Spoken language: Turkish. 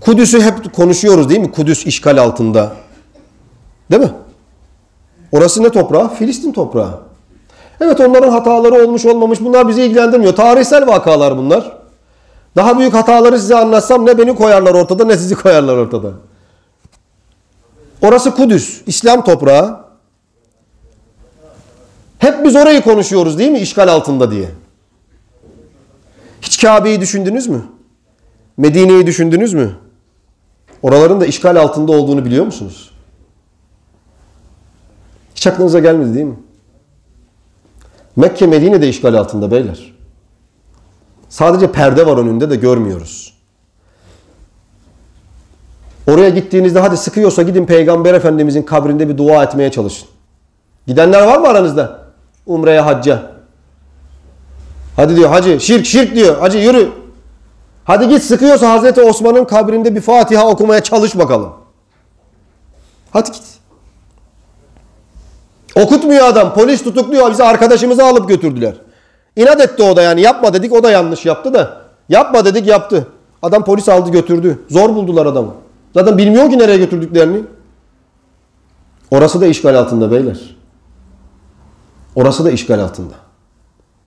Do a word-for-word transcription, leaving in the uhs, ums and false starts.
Kudüs'ü hep konuşuyoruz değil mi? Kudüs işgal altında. Değil mi? Orası ne toprağı? Filistin toprağı. Evet, onların hataları olmuş olmamış bunlar bizi ilgilendirmiyor. Tarihsel vakalar bunlar. Daha büyük hataları size anlatsam ne beni koyarlar ortada ne sizi koyarlar ortada. Orası Kudüs, İslam toprağı. Hep biz orayı konuşuyoruz değil mi? İşgal altında diye. Hiç Kabe'yi düşündünüz mü? Medine'yi düşündünüz mü? Oraların da işgal altında olduğunu biliyor musunuz? Hiç aklınıza gelmedi değil mi? Mekke, Medine de işgal altında beyler. Sadece perde var önünde de görmüyoruz. Oraya gittiğinizde hadi sıkıyorsa gidin Peygamber Efendimizin kabrinde bir dua etmeye çalışın. Gidenler var mı aranızda? Umre'ye, hacca. Hadi diyor hacı, şirk şirk diyor. Hacı yürü. Hadi git sıkıyorsa Hazreti Osman'ın kabrinde bir Fatiha okumaya çalış bakalım. Hadi git. Okutmuyor adam. Polis tutukluyor. Bizi arkadaşımızı alıp götürdüler. İnat etti o da yani. Yapma dedik o da yanlış yaptı da. Yapma dedik yaptı. Adam polis aldı götürdü. Zor buldular adamı. Zaten bilmiyor ki nereye götürdüklerini. Orası da işgal altında beyler. Orası da işgal altında.